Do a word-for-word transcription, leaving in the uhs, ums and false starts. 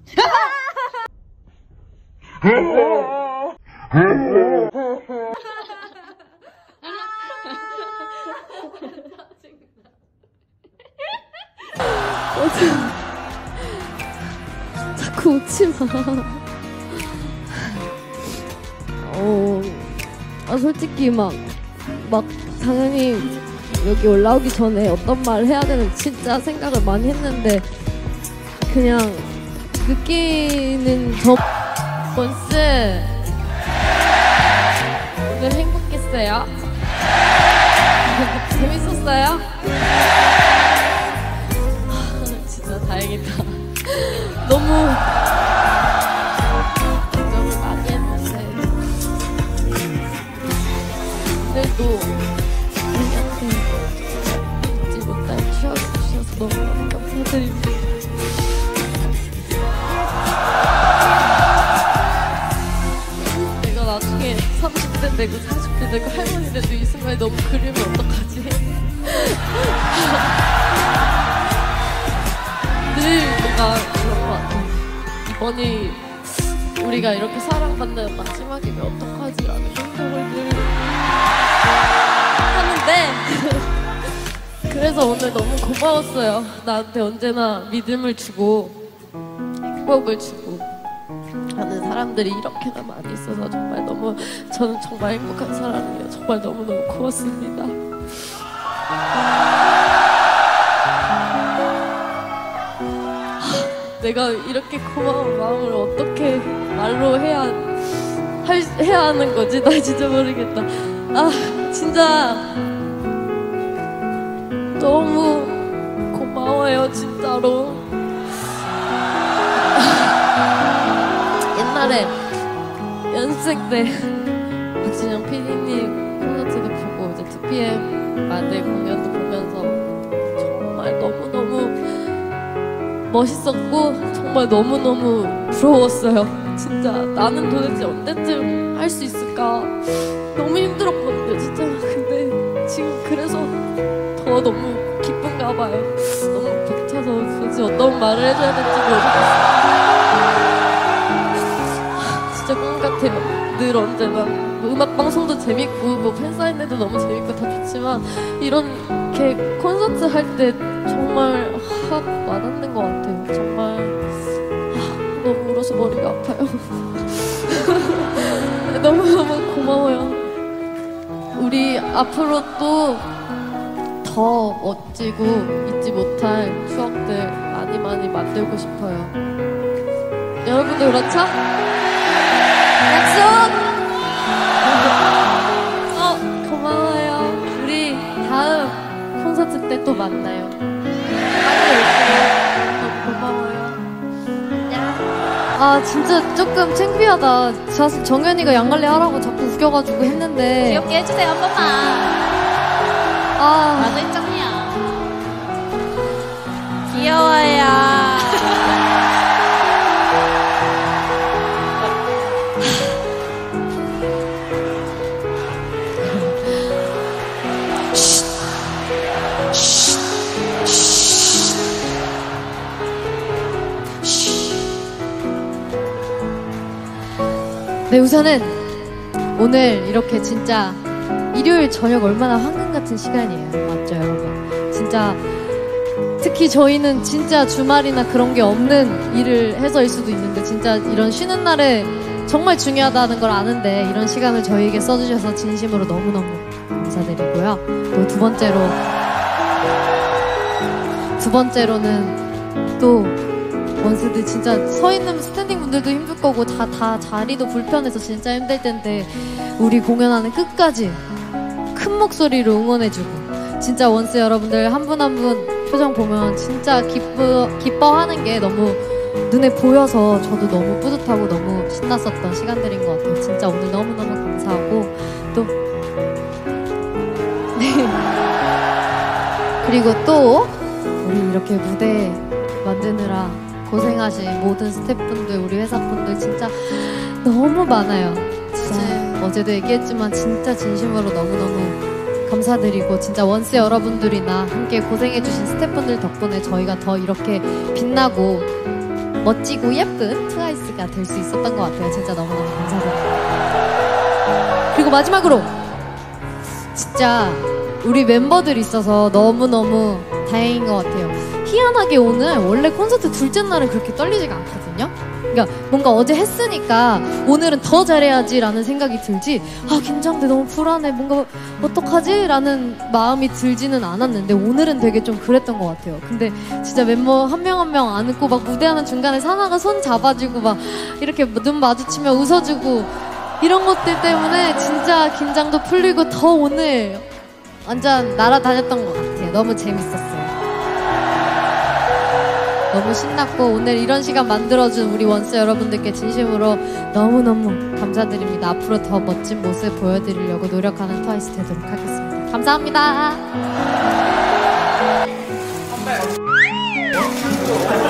자꾸 웃지 마. 어, 아 솔직히 막, 막 당연히 여기 올라오기 전에 어떤 말을 해야 되는 진짜 생각을 많이 했는데 그냥 느끼는 저 원스 오늘 행복했어요? 재밌었어요? 진짜 다행이다. 너무 걱정을 많이 했는데 오늘도 우리한테 잊지 못할 추억을 주셔서 너무 감사드립니다. 내가 나중에 삼십 대 되고 사십 대 되고 할머니 돼도 이 순간에 너무 그리면 어떡하지? 늘 뭔가 그런 것 같아. 이번이 우리가 이렇게 사랑받는 마지막이면 어떡하지? 라는 생각을 늘 하는데 그래서 오늘 너무 고마웠어요. 나한테 언제나 믿음을 주고 행복을 주고 하는 사람들이 이렇게나 많이 있어서 정말 너무 저는 정말 행복한 사람이에요. 정말 너무너무 고맙습니다. 내가 이렇게 고마운 마음을 어떻게 말로 해야 할, 해야 하는 거지? 나 진짜 모르겠다. 아 진짜 너무 고마워요 진짜로. 옛날에 연습생 때 박진영 피디님 콘서트도 보고 이제 투피엠 만들 공연도 보면서 정말 너무너무 멋있었고 정말 너무너무 부러웠어요. 진짜 나는 도대체 언제쯤 할 수 있을까 너무 힘들었거든요 진짜. 근데 지금 그래서 더 너무 기쁜가 봐요. 너무 벅차서 도대체 어떤 말을 해줘야 될지 모르겠어요. 진짜 꿈 같아요. 늘 언제나 뭐 음악방송도 재밌고 뭐 팬사인회도 너무 재밌고 다 좋지만 이렇게 콘서트 할 때 정말 확 와닿는 것 같아요. 정말 아, 너무 울어서 머리가 아파요. 너무너무 고마워요. 우리 앞으로 또 더 멋지고 잊지 못할 추억들 많이 많이 만들고 싶어요. 여러분들 그렇죠? 약속! 어, 고마워요. 우리 다음 콘서트 때 또 만나요. 너무 고마워요. 안녕. 아 진짜 조금 창피하다. 사실 정연이가 양갈래 하라고 자꾸 우겨가지고 했는데 귀엽게 해주세요 한 번만. 아 나도 일정이야. 귀여워요. 네, 우선은 오늘 이렇게 진짜 일요일 저녁 얼마나 황금 같은 시간이에요. 맞죠, 여러분? 진짜 특히 저희는 진짜 주말이나 그런 게 없는 일을 해서일 수도 있는데 진짜 이런 쉬는 날에 정말 중요하다는 걸 아는데 이런 시간을 저희에게 써주셔서 진심으로 너무너무 감사드리고요. 또 두 번째로 두 번째로는 또 원스들 진짜 서 있는 스탠딩 분들도 힘들 거고 다, 다 자리도 불편해서 진짜 힘들 텐데 우리 공연하는 끝까지 큰 목소리로 응원해주고 진짜 원스 여러분들 한 분 한 분 표정 보면 진짜 기뻐, 기뻐하는 게 너무 눈에 보여서 저도 너무 뿌듯하고 너무 신났었던 시간들인 것 같아요. 진짜 오늘 너무너무 감사하고 또 네. 그리고 또 우리 이렇게 무대 만드느라 고생하신 모든 스태프분들, 우리 회사분들 진짜 너무 많아요. 진짜 네. 어제도 얘기했지만 진짜 진심으로 너무너무 감사드리고 진짜 원스 여러분들이나 함께 고생해주신 스태프분들 덕분에 저희가 더 이렇게 빛나고 멋지고 예쁜 트와이스가 될 수 있었던 것 같아요. 진짜 너무너무 감사드립니다. 그리고 마지막으로 진짜 우리 멤버들 있어서 너무너무 다행인 것 같아요. 희한하게 오늘 원래 콘서트 둘째 날은 그렇게 떨리지가 않거든요. 그러니까 뭔가 어제 했으니까 오늘은 더 잘해야지 라는 생각이 들지, 아 긴장돼 너무 불안해 뭔가 어떡하지? 라는 마음이 들지는 않았는데 오늘은 되게 좀 그랬던 것 같아요. 근데 진짜 멤버 한 명 한 명 안고 막 무대하는 중간에 사나가 손 잡아주고 막 이렇게 눈 마주치면 웃어주고 이런 것들 때문에 진짜 긴장도 풀리고 더 오늘 완전 날아다녔던 것 같아요. 너무 재밌었어요. 너무 신났고 오늘 이런 시간 만들어준 우리 원스 여러분들께 진심으로 너무너무 감사드립니다. 앞으로 더 멋진 모습 보여드리려고 노력하는 트와이스 되도록 하겠습니다. 감사합니다.